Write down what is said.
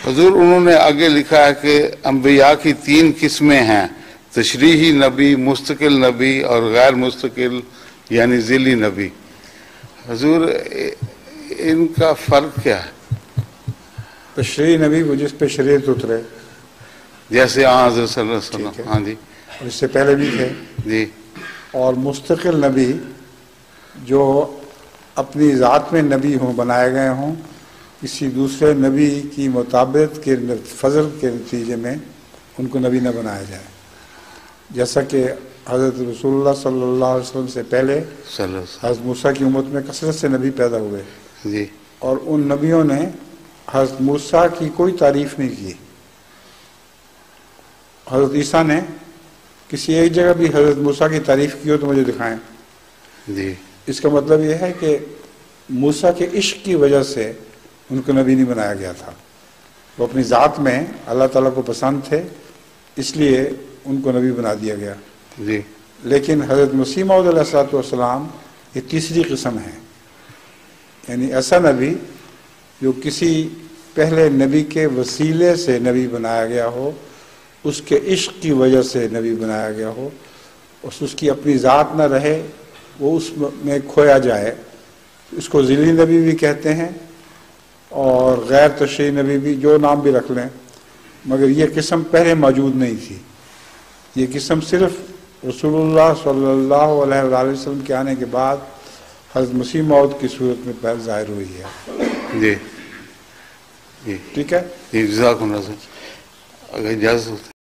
حضور انہوں نے آگے لکھا ہے کہ انبیاء کی 3 قسمیں ہیں، تشریحی نبی، مستقل نبی اور غیر مستقل یعنی ذیلی نبی۔ حضور ان کا فرق کیا ہے؟ تشریحی نبی وہ جس پہ شریعت اترے، جیسے حضرت صلی اللہ علیہ وسلم، ہاں جی، اور اس سے پہلے بھی تھے۔ جی۔ اور مستقل نبی جو اپنی ذات میں نبی ہوں، بنائے گئے ہوں، کسی دوسرے نبی کی مطابقت کے فضل کے نتیجے میں ان کو نبی نہ بنایا جائے، جیسا کہ حضرت رسول اللہ صلی اللہ علیہ وسلم سے پہلے حضرت موسیٰ کی امت میں کثرت سے نبی پیدا ہوئے، جی، اور ان نبیوں نے حضرت موسیٰ کی کوئی تعریف نہیں کی۔ حضرت عیسیٰ نے کسی ایک جگہ بھی حضرت موسیٰ کی تعریف کی ہو تو مجھے دکھائیں۔ جی، اس کا مطلب یہ ہے کہ موسیٰ کے عشق کی وجہ سے ان کو نبی نہیں بنایا گیا تھا، وہ اپنی ذات میں اللہ تعالیٰ کو پسند تھے، اس لیے ان کو نبی بنا دیا گیا۔ جی، لیکن حضرت مسیح موعود علیہ السلام یہ تیسری قسم ہے، یعنی ایسا نبی جو کسی پہلے نبی کے وسیلے سے نبی بنایا گیا ہو، اس کے عشق کی وجہ سے نبی بنایا گیا ہو، اس کی اپنی ذات نہ رہے، وہ اس میں کھویا جائے، اس کو ذیلی نبی بھی کہتے ہیں اور غیر تشریحی نبی بھی، جو نام بھی رکھ لیں، مگر یہ قسم پہلے موجود نہیں تھی۔ یہ قسم صرف رسول اللہ صلی اللہ علیہ وآلہ وسلم کے آنے کے بعد حضرت مسیح موعود کی صورت میں ظاہر ہوئی ہے۔ جی، جی، ٹھیک ہے، جی، جزاکم اللہ خیر۔ اگر اجازت